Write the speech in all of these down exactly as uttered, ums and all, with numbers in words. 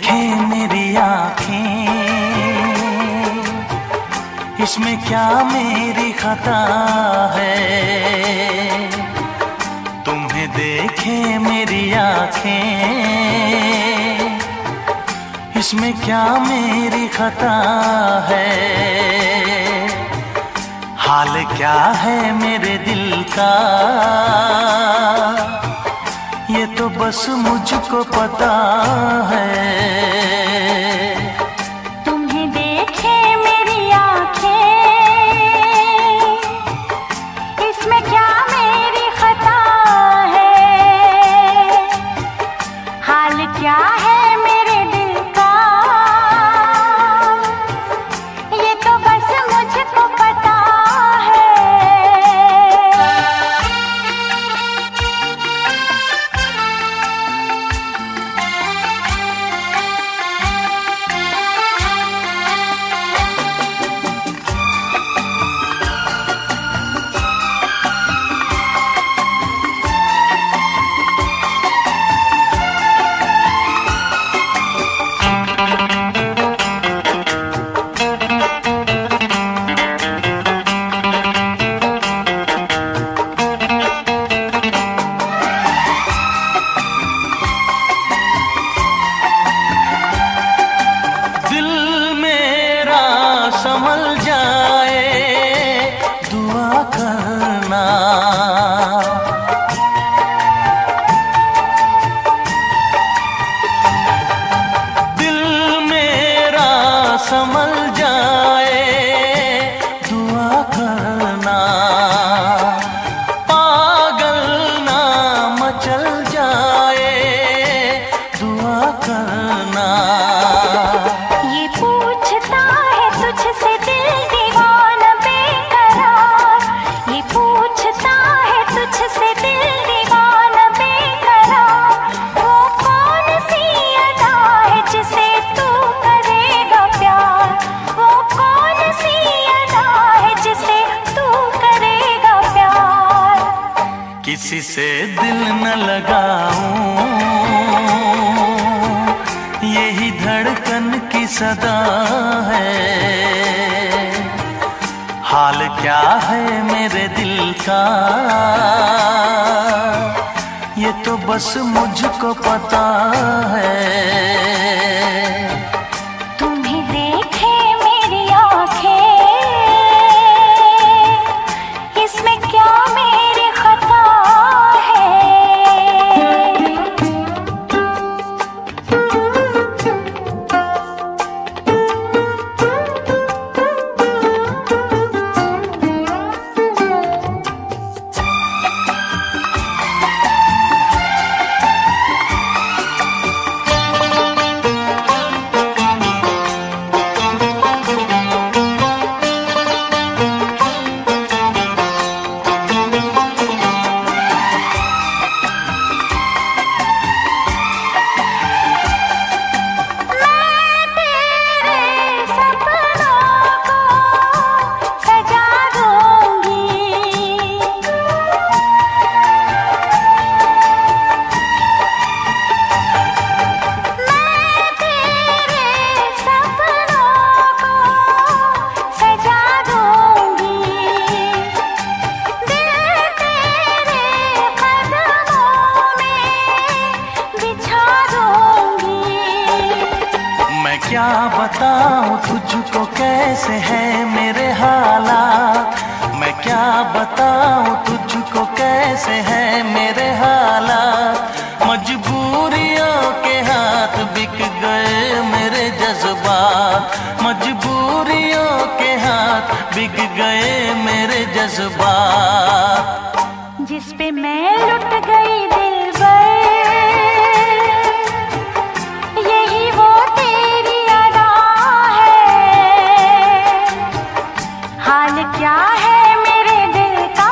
देखे मेरी आँखें, इसमें क्या मेरी खता है। तुम्हें देखे मेरी आँखें, इसमें क्या मेरी खता है। हाल क्या है मेरे दिल का, ये तो बस मुझको पता है। तुम्हें देखे मेरी आँखें, इसमें क्या मेरी खता है। हाल क्या है मेरे दिल का, ये तो बस मुझको पता है। संभल जाए दुआ करना, दिल मेरा संभल जाए दुआ करना। पागल ना मचल जाए दुआ करना। ये पूछता है तुझसे दिल दीवाना बेकरार, ये पूछता है तुझसे दिल दीवाना बेकरार। वो कौन सी अदा है जिसे तू करेगा प्यार, वो कौन सी अदा है जिसे तू करेगा प्यार। किसी से दिल न लगाऊं, यही धड़कन की सदा है। हाल क्या है मेरे दिल का, ये तो बस मुझको पता है। तुम्हें देखे मेरी आँखें, इसमें क्या मेरी खता है। क्या बताऊं तुझको कैसे है मेरे हालात, मैं क्या बताऊं तुझको कैसे है मेरे हालात। मजबूरियों के हाथ बिक गए मेरे जज्बात, मजबूरियों के हाथ बिक गए मेरे जज्बात। जिस पे मैं लुट गई दिलबर, यही वो तेरी अदा है। हाल क्या है मेरे दिल का,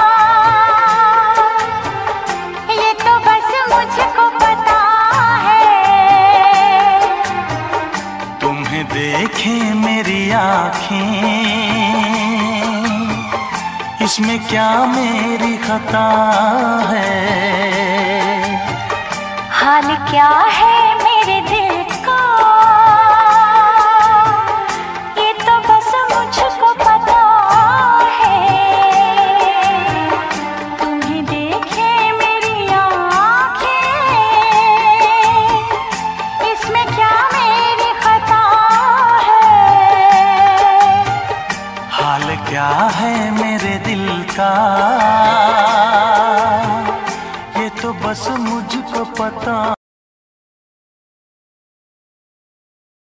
ये तो बस मुझको पता है। तुम्हें देखे मेरी आँखें, इसमें क्या मेरी खता है। हाल क्या है मेरे दिल का, क्या है मेरे दिल का, ये तो बस मुझको पता